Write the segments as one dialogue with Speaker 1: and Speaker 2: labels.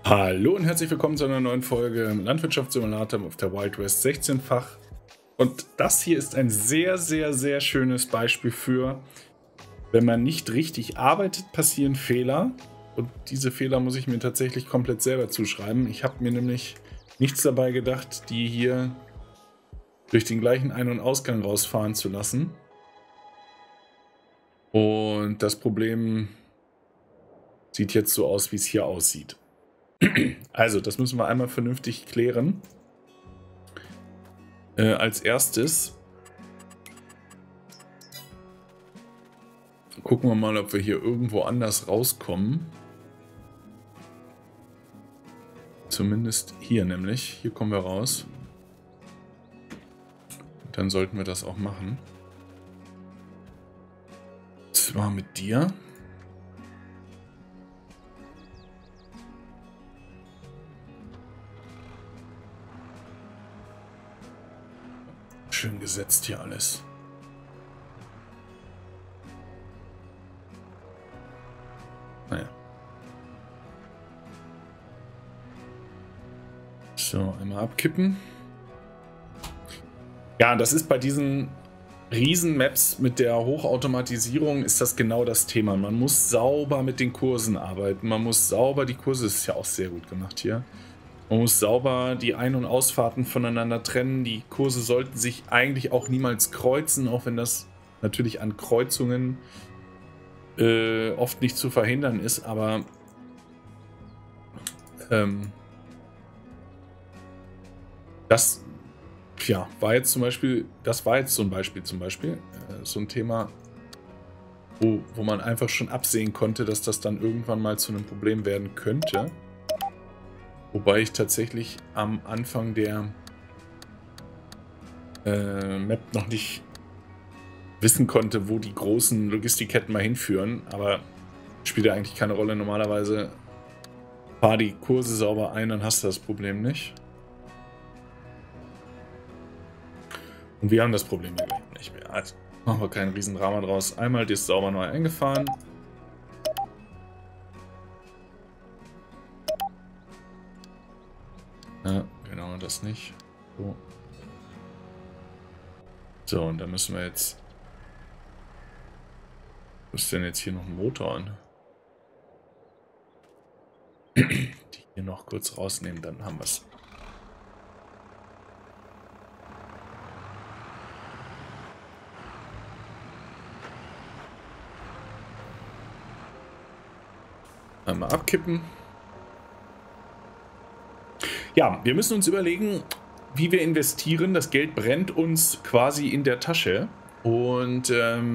Speaker 1: Hallo und herzlich willkommen zu einer neuen Folge Landwirtschaftssimulator auf der Wild West 16-fach. Und das hier ist ein sehr, sehr, sehr schönes Beispiel für, wenn man nicht richtig arbeitet, passieren Fehler. Und diese Fehler muss ich mir tatsächlich komplett selber zuschreiben. Ich habe mir nämlich nichts dabei gedacht, die hier durch den gleichen Ein- und Ausgang rausfahren zu lassen. Und das Problem sieht jetzt so aus, wie es hier aussieht. Also, das müssen wir einmal vernünftig klären. Als erstes gucken wir mal, ob wir hier irgendwo anders rauskommen. Zumindest hier nämlich. Hier kommen wir raus. Und dann sollten wir das auch machen. Und zwar mit dir. Schön gesetzt hier alles. Naja. So, einmal abkippen. Ja, das ist bei diesen Riesen-Maps mit der Hochautomatisierung ist das genau das Thema. Man muss sauber mit den Kursen arbeiten. Man muss sauber, die Kurse ist ja auch sehr gut gemacht hier. Man muss sauber die Ein- und Ausfahrten voneinander trennen. Die Kurse sollten sich eigentlich auch niemals kreuzen, auch wenn das natürlich an Kreuzungen oft nicht zu verhindern ist, aber das ja, war jetzt zum Beispiel, das war jetzt so ein Beispiel so ein Thema, wo man einfach schon absehen konnte, dass das dann irgendwann mal zu einem Problem werden könnte. Wobei ich tatsächlich am Anfang der Map noch nicht wissen konnte, wo die großen Logistikketten mal hinführen, aber spielt ja eigentlich keine Rolle. Normalerweise fahr die Kurse sauber ein, dann hast du das Problem nicht. Und wir haben das Problem ja gleich nicht mehr. Also machen wir keinen Riesendrama draus. Einmal das sauber neu eingefahren. Ja, genau, das nicht. So. So, und dann müssen wir jetzt... Was ist denn jetzt hier noch ein Motor an? Die hier noch kurz rausnehmen, dann haben wir es. Einmal abkippen. Ja, wir müssen uns überlegen, wie wir investieren. Das Geld brennt uns quasi in der Tasche. Und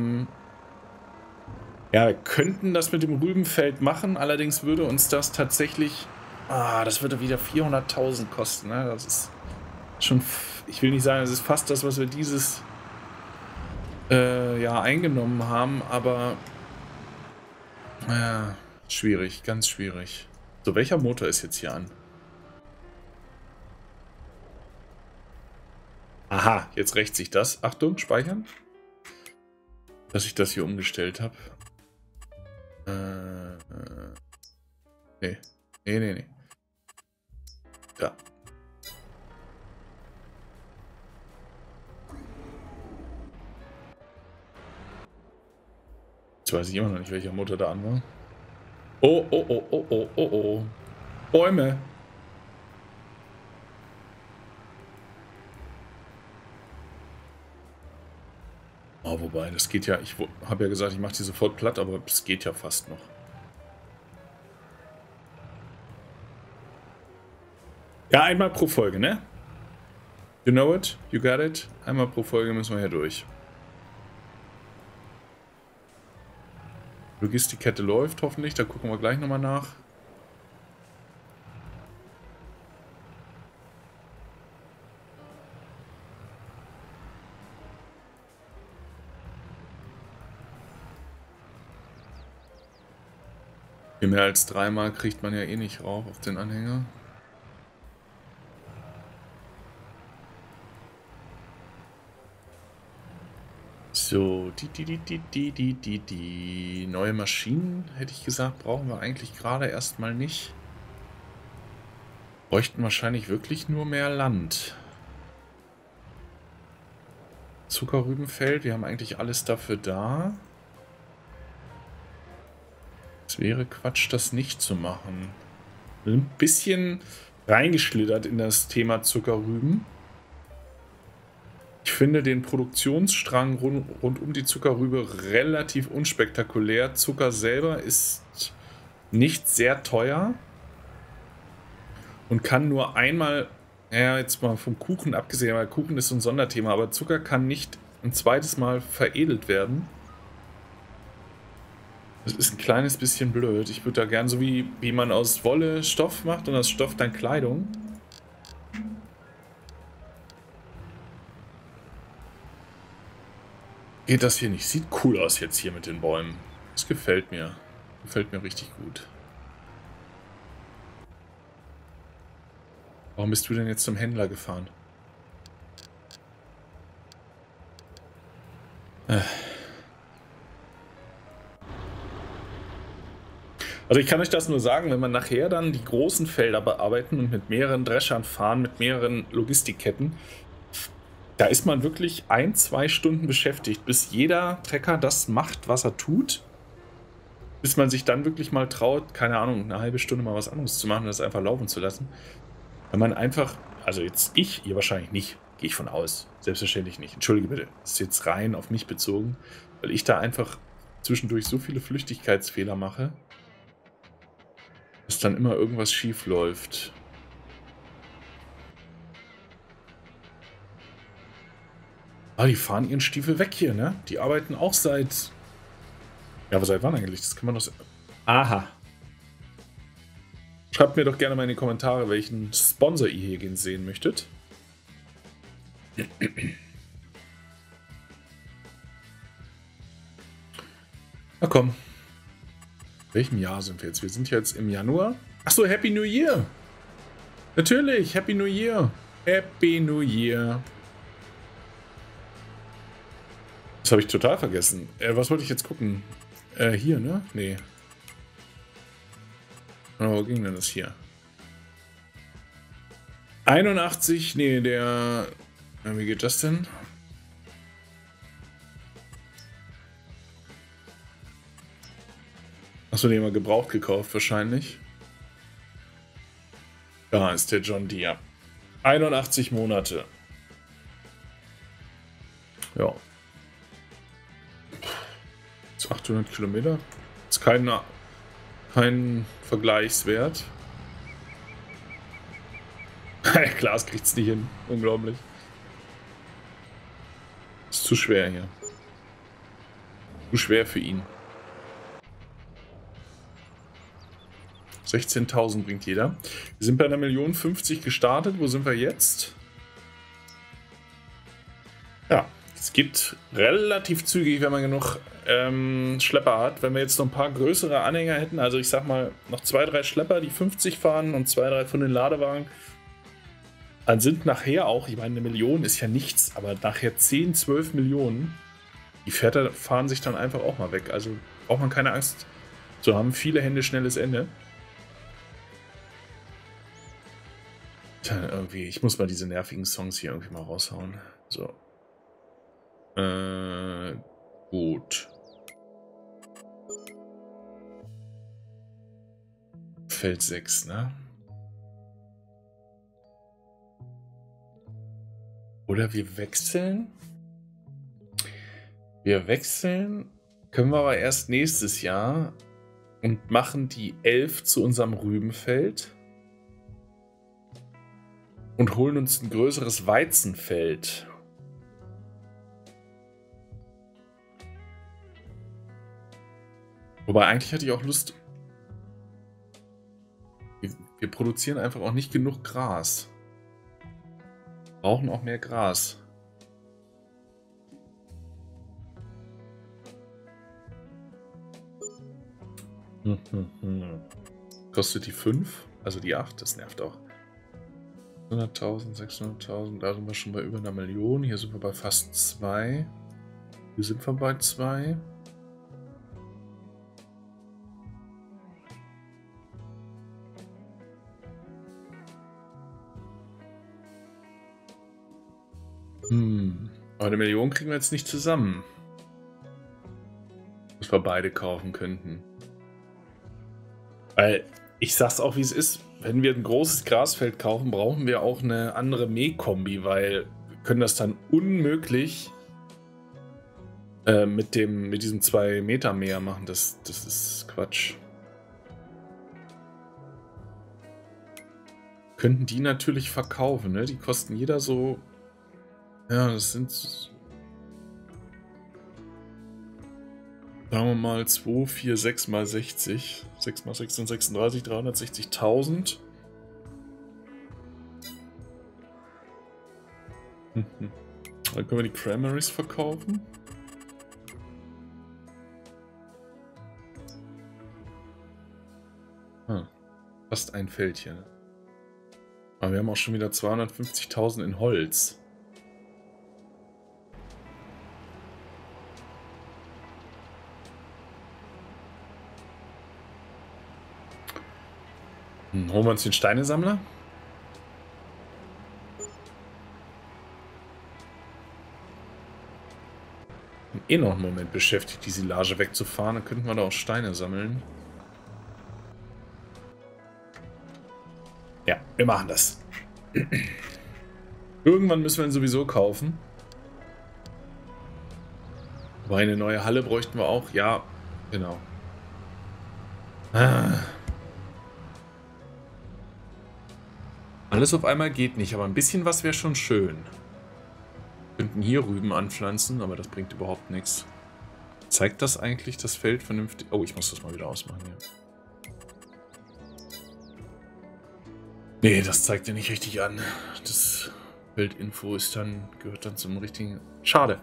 Speaker 1: ja, wir könnten das mit dem Rübenfeld machen. Allerdings würde uns das tatsächlich... das würde wieder 400.000 kosten. Ne? Das ist schon... Ich will nicht sagen, das ist fast das, was wir dieses Jahr eingenommen haben. Aber... schwierig, ganz schwierig. So, welcher Motor ist jetzt hier an? Aha, jetzt rächt sich das. Achtung, speichern. Dass ich das hier umgestellt habe. Nee. Nee. Da. Jetzt weiß ich immer noch nicht, welcher Motor da an war. Oh. Bäume. Oh, wobei, das geht ja, ich habe ja gesagt, ich mache die sofort platt, aber es geht ja fast noch. Ja, einmal pro Folge, ne? You know it? You got it? Einmal pro Folge müssen wir hier durch. Logistikkette läuft hoffentlich, da gucken wir gleich nochmal nach. Für mehr als 3-mal kriegt man ja eh nicht rauf auf den Anhänger. So, die neue Maschinen, hätte ich gesagt, brauchen wir eigentlich gerade erstmal nicht. Bräuchten wahrscheinlich wirklich nur mehr Land. Zuckerrübenfeld, wir haben eigentlich alles dafür da. Es wäre Quatsch, das nicht zu machen. Wir sind ein bisschen reingeschlittert in das Thema Zuckerrüben. Ich finde den Produktionsstrang rund um die Zuckerrübe relativ unspektakulär. Zucker selber ist nicht sehr teuer und kann nur einmal, ja, jetzt mal vom Kuchen abgesehen, weil Kuchen ist so ein Sonderthema, aber Zucker kann nicht ein zweites Mal veredelt werden. Das ist ein kleines bisschen blöd. Ich würde da gern, so wie man aus Wolle Stoff macht und aus Stoff dann Kleidung. Geht das hier nicht? Sieht cool aus jetzt hier mit den Bäumen. Das gefällt mir. Gefällt mir richtig gut. Warum bist du denn jetzt zum Händler gefahren? Also ich kann euch das nur sagen, wenn man nachher dann die großen Felder bearbeiten und mit mehreren Dreschern fahren, mit mehreren Logistikketten, da ist man wirklich 1-2 Stunden beschäftigt, bis jeder Trecker das macht, was er tut. Bis man sich dann wirklich mal traut, keine Ahnung, eine halbe Stunde mal was anderes zu machen und das einfach laufen zu lassen. Wenn man einfach, also jetzt ihr wahrscheinlich nicht, gehe ich von aus. Selbstverständlich nicht. Entschuldige bitte, das ist jetzt rein auf mich bezogen, weil ich da einfach zwischendurch so viele Flüchtigkeitsfehler mache, dass dann immer irgendwas schief läuft. Ah, die fahren ihren Stiefel weg hier, ne? Die arbeiten auch seit... Ja, aber seit wann eigentlich? Das kann man doch... Aha. Schreibt mir doch gerne mal in die Kommentare, welchen Sponsor ihr hier sehen möchtet. Na komm. In welchem Jahr sind wir jetzt? Wir sind jetzt im Januar. Achso, Happy New Year! Natürlich, Happy New Year! Happy New Year! Das habe ich total vergessen. Was wollte ich jetzt gucken? Hier, ne? Nee. Oh, wo ging denn das hier? 81, nee, der... Wie geht das denn? Achso, den haben wir gebraucht gekauft wahrscheinlich. Da ist der John Deere. 81 Monate. Ja. 800 Kilometer. Ist kein Vergleichswert. Klaas kriegt's nicht hin. Unglaublich. Ist zu schwer hier. Zu schwer für ihn. 16.000 bringt jeder. Wir sind bei 1.050.000 gestartet. Wo sind wir jetzt? Ja, es geht relativ zügig, wenn man genug Schlepper hat. Wenn wir jetzt noch ein paar größere Anhänger hätten, also ich sag mal noch 2-3 Schlepper, die 50 fahren und 2-3 von den Ladewagen, dann sind nachher auch, ich meine, 1 Million ist ja nichts, aber nachher 10-12 Millionen, die Pferde fahren sich dann einfach auch mal weg. Also braucht man keine Angst zu haben. Viele Hände, schnelles Ende. Tja, irgendwie, ich muss mal diese nervigen Songs hier irgendwie mal raushauen. So. Gut. Feld 6, ne? Oder wir wechseln. Wir wechseln. Können wir aber erst nächstes Jahr und machen die 11 zu unserem Rübenfeld. Und holen uns ein größeres Weizenfeld. Wobei eigentlich hatte ich auch Lust. Wir produzieren einfach auch nicht genug Gras. Brauchen auch mehr Gras. Kostet die 5, also die 8, das nervt auch. 100.000, 600.000, da sind wir schon bei über 1 Million. Hier sind wir bei fast 2. Hier sind wir bei 2. Aber 1 Million kriegen wir jetzt nicht zusammen. Was wir beide kaufen könnten. Weil, ich sag's auch wie es ist, wenn wir ein großes Grasfeld kaufen, brauchen wir auch eine andere Mähkombi, weil wir können das dann unmöglich mit diesem 2 Meter Mäher machen. Das ist Quatsch. Könnten die natürlich verkaufen, ne? Die kosten jeder so... Ja, das sind... Sagen wir mal 2, 4, 6 mal 60. 6 mal 6 sind 36, 360.000. Dann können wir die Cranberries verkaufen. Fast ein Feldchen. Aber wir haben auch schon wieder 250.000 in Holz. Holen wir uns den Steinesammler? Bin noch einen Moment beschäftigt, die Silage wegzufahren. Dann könnten wir da auch Steine sammeln. Ja, wir machen das. Irgendwann müssen wir ihn sowieso kaufen. Aber eine neue Halle bräuchten wir auch. Ja, genau. Alles auf einmal geht nicht, aber ein bisschen was wäre schon schön. Wir könnten hier Rüben anpflanzen, aber das bringt überhaupt nichts. Zeigt das eigentlich das Feld vernünftig? Oh, ich muss das mal wieder ausmachen hier. Nee, das zeigt ja nicht richtig an. Das Feldinfo gehört dann zum richtigen... Schade.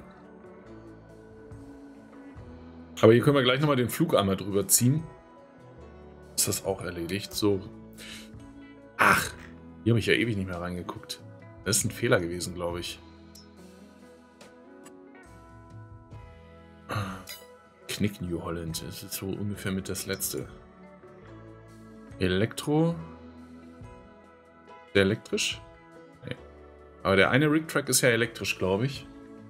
Speaker 1: Aber hier können wir gleich nochmal den Flug einmal drüber ziehen. Ist das auch erledigt? So. Ach, hier habe ich ja ewig nicht mehr reingeguckt. Das ist ein Fehler gewesen, glaube ich. Knick New Holland. Das ist so ungefähr mit das letzte. Elektro. Der elektrisch? Nee. Aber der eine Rig-Track ist ja elektrisch, glaube ich.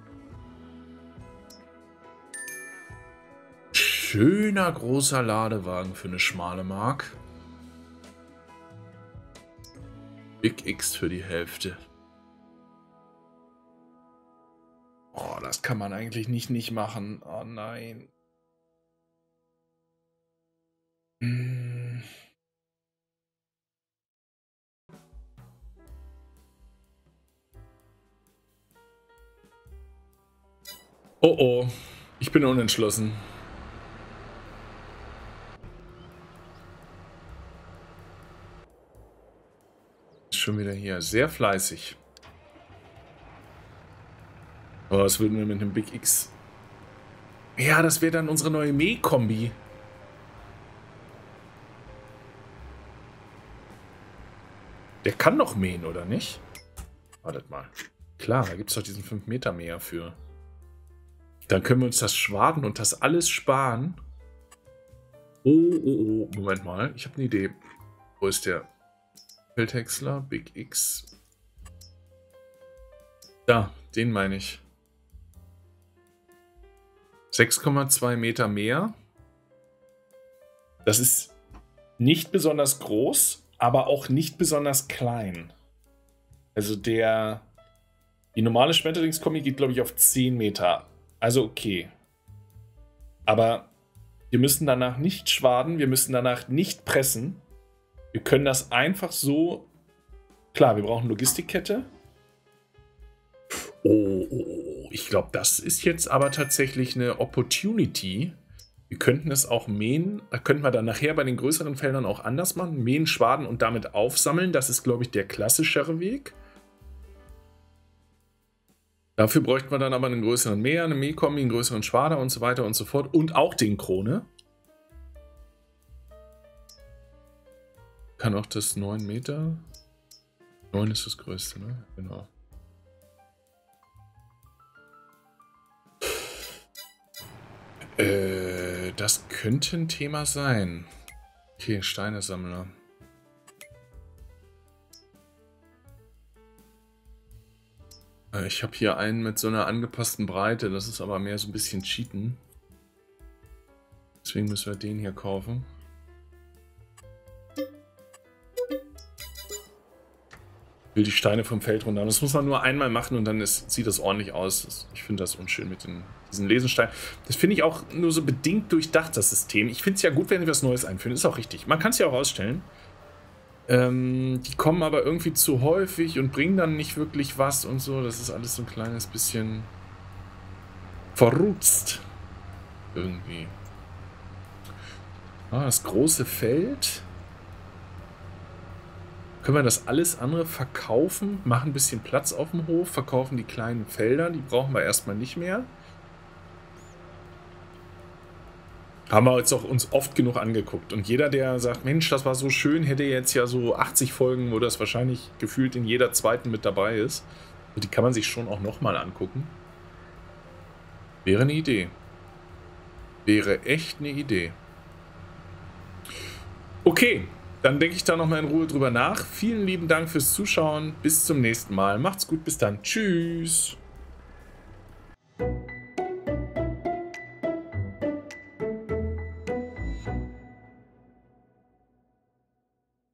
Speaker 1: Schöner großer Ladewagen für eine schmale Mark. Big X für die Hälfte. Oh, das kann man eigentlich nicht machen. Oh nein. Oh oh, ich bin unentschlossen. Ist schon wieder hier. Sehr fleißig. Oh, was würden wir mit dem Big X? Ja, das wäre dann unsere neue Mähkombi. Der kann doch mähen, oder nicht? Wartet mal. Klar, da gibt es doch diesen 5 Meter Mäher für. Dann können wir uns das Schwaden und das alles sparen. Oh, Moment mal. Ich habe eine Idee. Wo ist der? Feldhäcksler, Big X. Da, den meine ich. 6,2 Meter mehr. Das ist nicht besonders groß, aber auch nicht besonders klein. Also die normale Schmetterlingskombi geht, glaube ich, auf 10 Meter. Also okay. Aber wir müssen danach nicht schwaden, wir müssen danach nicht pressen. Wir können das einfach so... Klar, wir brauchen Logistikkette. Oh, ich glaube, das ist jetzt aber tatsächlich eine Opportunity. Wir könnten es auch mähen. Da könnten wir dann nachher bei den größeren Feldern auch anders machen. Mähen, schwaden und damit aufsammeln. Das ist, glaube ich, der klassischere Weg. Dafür bräuchten wir dann aber einen größeren Mäher, eine Mähkombi, einen größeren Schwader und so weiter und so fort. Und auch den Krone. Kann auch das 9 Meter. 9 ist das größte, ne? Genau. Das könnte ein Thema sein. Okay, Steinesammler. Ich habe hier einen mit so einer angepassten Breite. Das ist aber mehr so ein bisschen Cheaten. Deswegen müssen wir den hier kaufen. Ich will die Steine vom Feld runter. Das muss man nur einmal machen und dann sieht das ordentlich aus. Ich finde das unschön mit diesen Lesensteinen. Das finde ich auch nur so bedingt durchdacht, das System. Ich finde es ja gut, wenn wir was Neues einführen. Ist auch richtig. Man kann es ja auch ausstellen. Die kommen aber irgendwie zu häufig und bringen dann nicht wirklich was und so. Das ist alles so ein kleines bisschen verrutzt. Irgendwie. Das große Feld. Können wir das alles andere verkaufen, machen ein bisschen Platz auf dem Hof, verkaufen die kleinen Felder, die brauchen wir erstmal nicht mehr. Haben wir jetzt auch uns oft genug angeguckt. Und jeder, der sagt, Mensch, das war so schön, hätte jetzt ja so 80 Folgen, wo das wahrscheinlich gefühlt in jeder zweiten mit dabei ist. Und die kann man sich schon auch nochmal angucken. Wäre eine Idee. Wäre echt eine Idee. Okay. Dann denke ich da nochmal in Ruhe drüber nach. Vielen lieben Dank fürs Zuschauen. Bis zum nächsten Mal. Macht's gut. Bis dann. Tschüss.